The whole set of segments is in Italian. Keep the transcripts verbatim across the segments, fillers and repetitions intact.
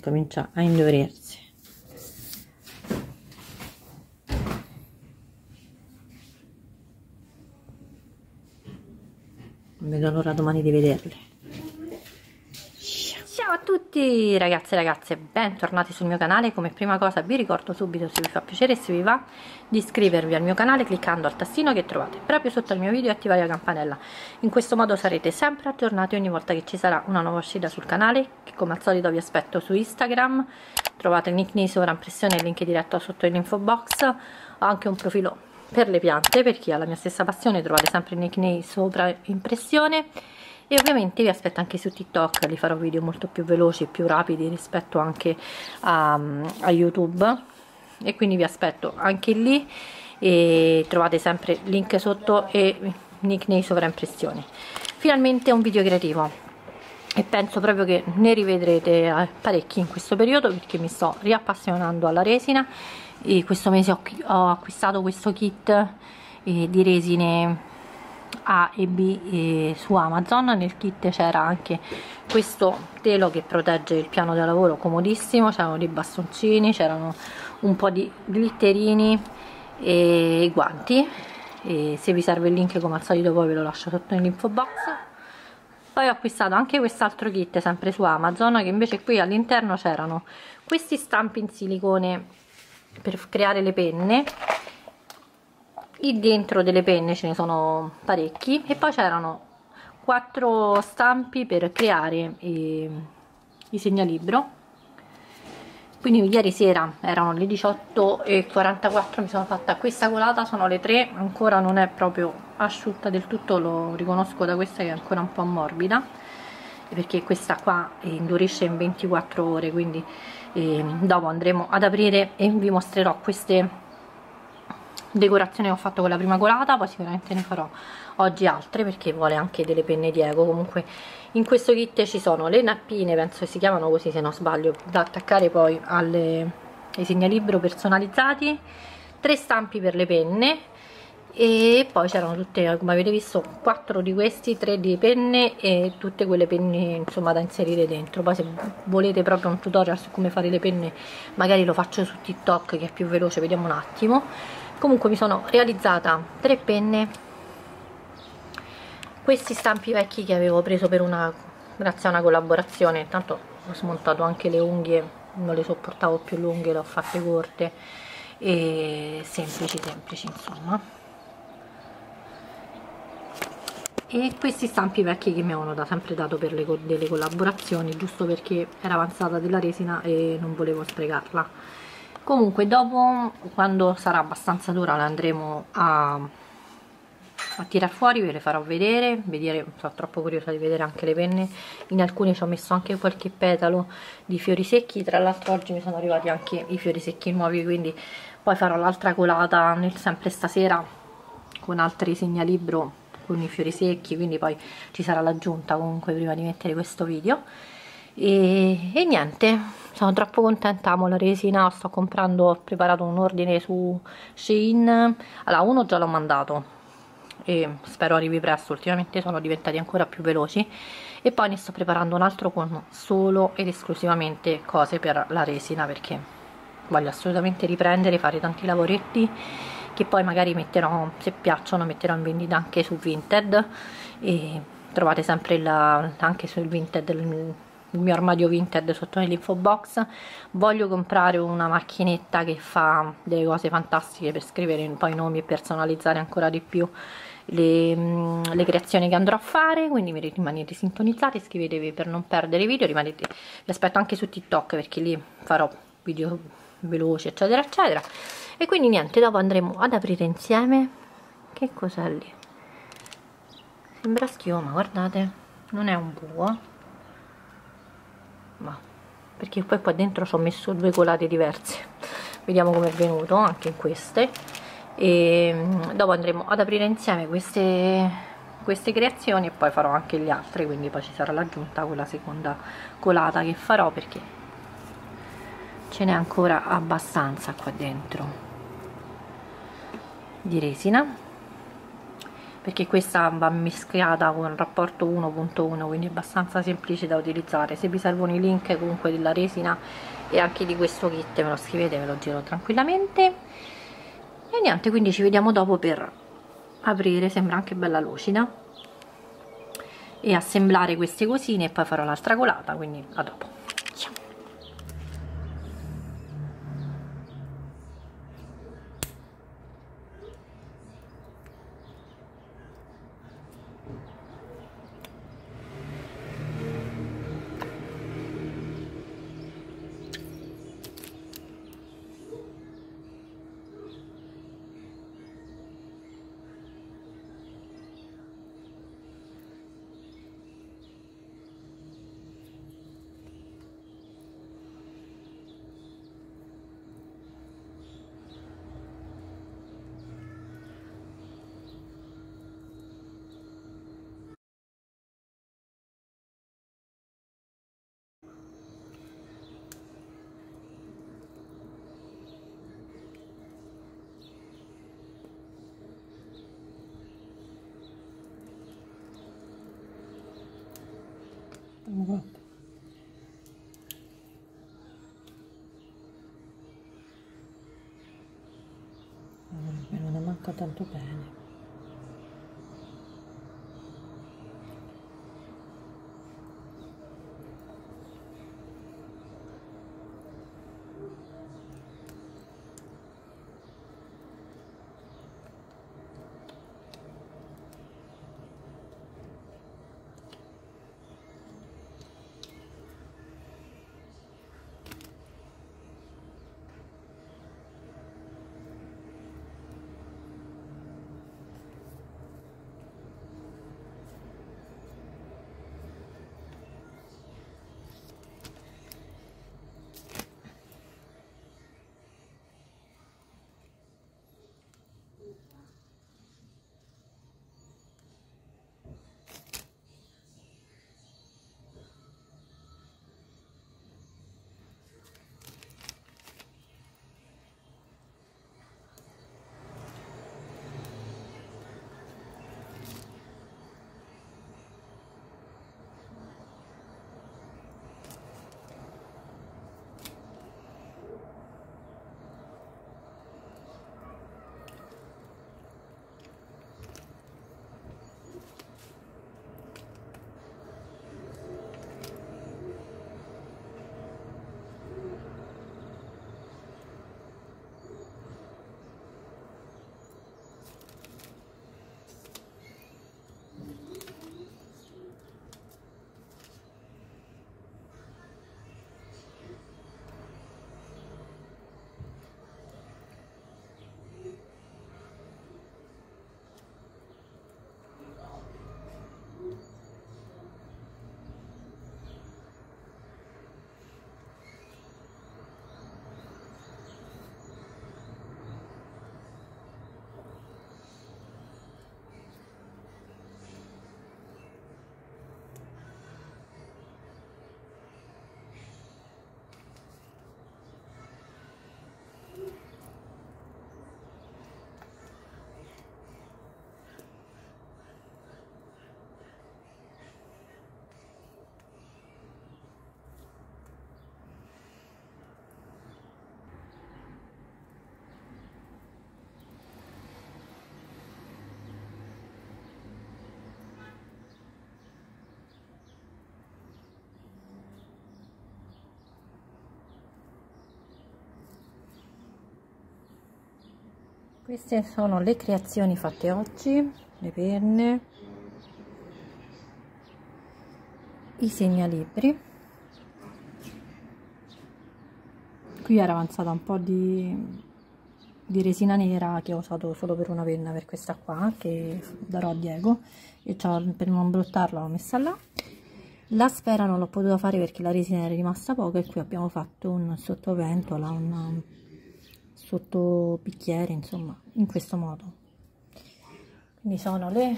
comincia a indurrirsi. Non vedo l'ora domani di vederle. Ciao a tutti ragazzi e ragazze, bentornati sul mio canale. Come prima cosa vi ricordo subito, se vi fa piacere e se vi va, di iscrivervi al mio canale cliccando al tastino che trovate proprio sotto il mio video e attivare la campanella. In questo modo sarete sempre aggiornati ogni volta che ci sarà una nuova uscita sul canale, che come al solito vi aspetto su Instagram. Trovate il nick Ney sovraimpressione e il link diretto sotto l'info box. Ho anche un profilo per le piante, per chi ha la mia stessa passione, trovate sempre il nick Ney sovraimpressione. E ovviamente vi aspetto anche su TikTok, li farò video molto più veloci e più rapidi rispetto anche a, a YouTube, e quindi vi aspetto anche lì, e trovate sempre link sotto e nick Ney sovraimpressione. Finalmente un video creativo, e penso proprio che ne rivedrete parecchi in questo periodo, perché mi sto riappassionando alla resina, e questo mese ho, ho acquistato questo kit eh, di resine A e B e su Amazon. Nel kit c'era anche questo telo che protegge il piano da lavoro, comodissimo, c'erano dei bastoncini, c'erano un po' di glitterini e guanti, e se vi serve il link come al solito poi ve lo lascio sotto nell'info box. Poi ho acquistato anche quest'altro kit sempre su Amazon, che invece qui all'interno c'erano questi stampi in silicone per creare le penne. Lì dentro delle penne ce ne sono parecchi, e poi c'erano quattro stampi per creare i, i segnalibro. Quindi ieri sera erano le diciotto e quarantaquattro, mi sono fatta questa colata, sono le tre, ancora non è proprio asciutta del tutto, lo riconosco da questa che è ancora un po' morbida, perché questa qua indurisce in ventiquattro ore, quindi eh, dopo andremo ad aprire e vi mostrerò queste decorazioni che ho fatto con la prima colata. Poi sicuramente ne farò oggi altre, perché vuole anche delle penne Diego. Comunque in questo kit ci sono le nappine, penso che si chiamano così se non sbaglio, da attaccare poi alle, ai segnalibro personalizzati, tre stampi per le penne, e poi c'erano tutte, come avete visto, quattro di questi, tre di penne e tutte quelle penne insomma da inserire dentro. Poi se volete proprio un tutorial su come fare le penne magari lo faccio su TikTok, che è più veloce, vediamo un attimo. Comunque mi sono realizzata tre penne, questi stampi vecchi che avevo preso per una, grazie a una collaborazione. Tanto ho smontato anche le unghie, non le sopportavo più lunghe, le ho fatte corte e semplici semplici insomma. E questi stampi vecchi che mi avevano da sempre dato per le, delle collaborazioni, giusto perché era avanzata della resina e non volevo sprecarla. Comunque dopo, quando sarà abbastanza dura, le andremo a, a tirar fuori, ve le farò vedere, vedere, sono troppo curiosa di vedere anche le penne. In alcune ci ho messo anche qualche petalo di fiori secchi, tra l'altro oggi mi sono arrivati anche i fiori secchi nuovi, quindi poi farò l'altra colata nel, sempre stasera, con altri segnalibro con i fiori secchi, quindi poi ci sarà l'aggiunta comunque prima di mettere questo video. E, e niente, sono troppo contenta, amo la resina, sto comprando, ho preparato un ordine su Shein. Allora, uno già l'ho mandato e spero arrivi presto, ultimamente sono diventati ancora più veloci, e poi ne sto preparando un altro con solo ed esclusivamente cose per la resina, perché voglio assolutamente riprendere, fare tanti lavoretti che poi magari metterò, se piacciono, metterò in vendita anche su Vinted, e trovate sempre il, anche sul Vinted il, il mio armadio Vinted sotto nell'info box. Voglio comprare una macchinetta che fa delle cose fantastiche per scrivere poi nomi e personalizzare ancora di più le, le creazioni che andrò a fare, quindi mi rimanete sintonizzati, iscrivetevi per non perdere i video, rimanete, vi aspetto anche su TikTok, perché lì farò video veloci eccetera eccetera. E quindi niente, dopo andremo ad aprire insieme. Che cos'è lì? Sembra schiuma, guardate, non è un buco, ma perché poi qua dentro ci ho messo due colate diverse. Vediamo come è venuto anche in queste. E dopo andremo ad aprire insieme queste, queste creazioni, e poi farò anche gli altri, quindi poi ci sarà l'aggiunta con la seconda colata che farò, perché ce n'è ancora abbastanza qua dentro di resina. perché questa va mischiata con il rapporto uno punto uno, quindi è abbastanza semplice da utilizzare. Se vi servono i link comunque della resina e anche di questo kit me lo scrivete, ve lo giro tranquillamente. E niente, quindi ci vediamo dopo per aprire, sembra anche bella lucida, e assemblare queste cosine, e poi farò l'altra colata, quindi a dopo. Ciao. Allora, non ne manca tanto bene. Queste sono le creazioni fatte oggi, le penne, i segnalibri. Qui era avanzata un po' di, di resina nera che ho usato solo per una penna, per questa qua, che darò a Diego, e per non bruttarla l'ho messa là. La sfera non l'ho potuta fare perché la resina era rimasta poca, e qui abbiamo fatto un sottopentola, un sotto bicchiere, insomma, in questo modo. Quindi sono le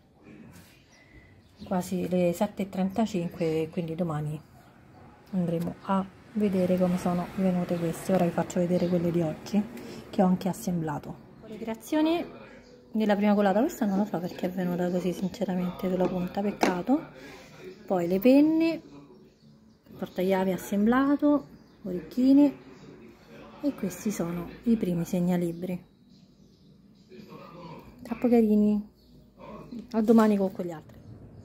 quasi le sette e trentacinque, quindi domani andremo a vedere come sono venute queste. Ora vi faccio vedere quelle di oggi che ho anche assemblato. Le creazioni nella prima colata. Questa non lo so perché è venuta così sinceramente sulla punta, peccato. Poi le penne, portachiavi assemblato, orecchini, e questi sono i primi segnalibri, troppo carini. A domani con quegli altri.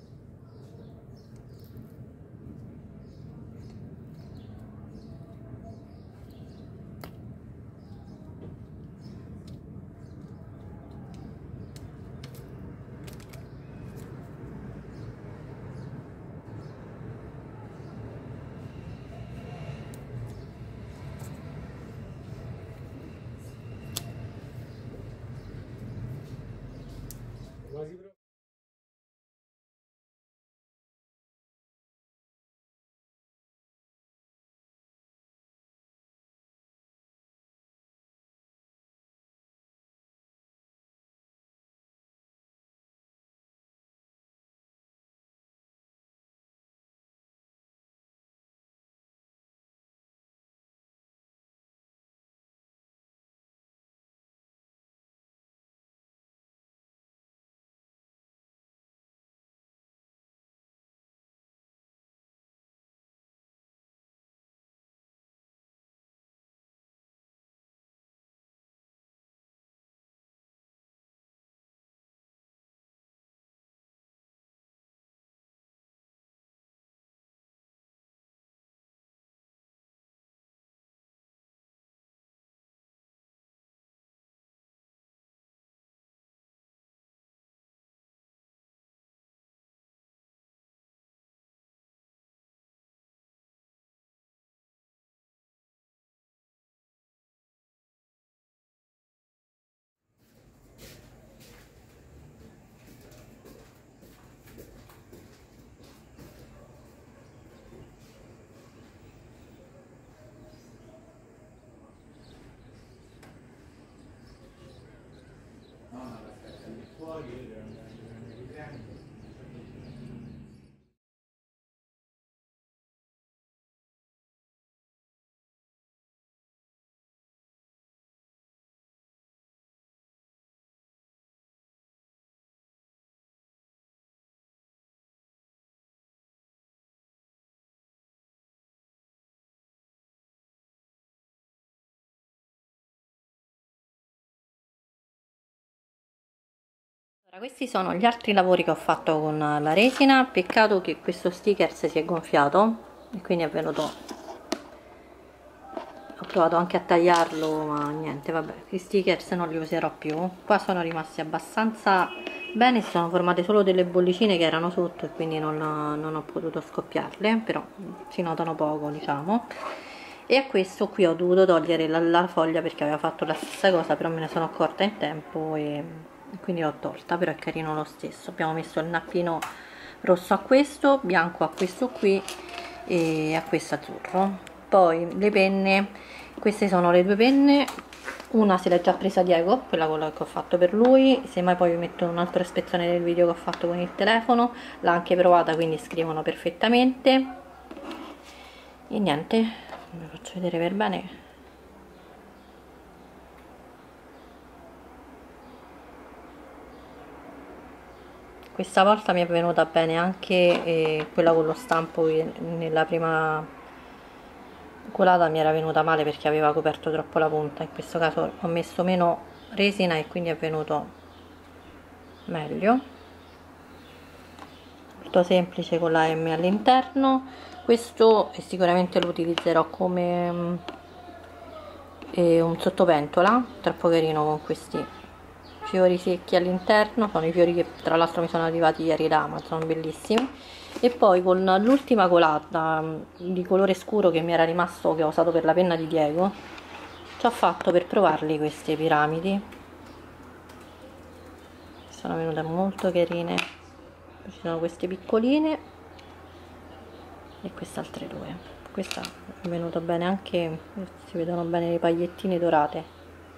Allora, questi sono gli altri lavori che ho fatto con la resina. Peccato che questo sticker si è gonfiato e quindi è venuto, ho provato anche a tagliarlo ma niente, vabbè, gli stickers non li userò più. Qua sono rimasti abbastanza bene, si sono formate solo delle bollicine che erano sotto e quindi non, non ho potuto scoppiarle, però si notano poco, diciamo. E a questo qui ho dovuto togliere la, la foglia perché aveva fatto la stessa cosa, però me ne sono accorta in tempo e quindi l'ho tolta, però è carino lo stesso. Abbiamo messo il nappino rosso a questo, bianco a questo qui e a questo azzurro. Poi le penne, queste sono le due penne, una se l'è già presa Diego, quella che ho fatto per lui, se mai poi vi metto un altro spezzone del video che ho fatto con il telefono, l'ha anche provata, quindi scrivono perfettamente. E niente, vi faccio vedere per bene. Questa volta mi è venuta bene anche eh, quella con lo stampo che nella prima colata mi era venuta male perché aveva coperto troppo la punta. In questo caso ho messo meno resina e quindi è venuto meglio. Molto semplice con la M all'interno. Questo sicuramente lo utilizzerò come eh, un sottopentola, troppo carino con questi fiori secchi all'interno. Sono i fiori che tra l'altro mi sono arrivati ieri da Amazon, bellissimi. E poi con l'ultima colata di colore scuro che mi era rimasto, che ho usato per la penna di Diego, ci ho fatto per provarli queste piramidi, sono venute molto carine. Ci sono queste piccoline e queste altre due. Questa è venuta bene anche, si vedono bene le pagliettine dorate.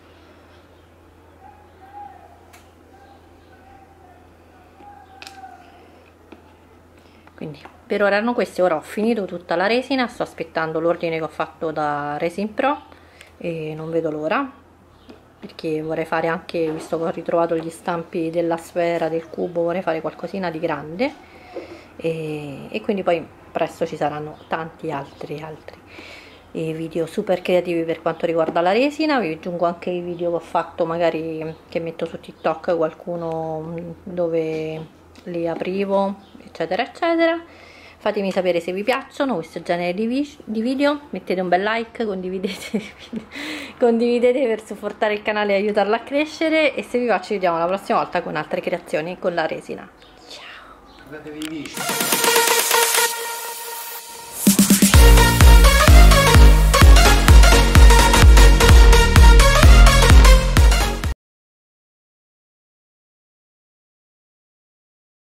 Quindi per ora erano queste. Ora ho finito tutta la resina, sto aspettando l'ordine che ho fatto da Resin Pro e non vedo l'ora. perché vorrei fare anche, visto che ho ritrovato gli stampi della sfera, del cubo, vorrei fare qualcosina di grande, e, e quindi poi presto ci saranno tanti altri altri i video super creativi per quanto riguarda la resina. Vi aggiungo anche i video che ho fatto, magari che metto su TikTok, qualcuno dove li aprivo, eccetera eccetera. Fatemi sapere se vi piacciono questo genere di, vi di video, mettete un bel like, condividete, condividete per supportare il canale e aiutarlo a crescere, e se vi va ci vediamo la prossima volta con altre creazioni con la resina. Ciao!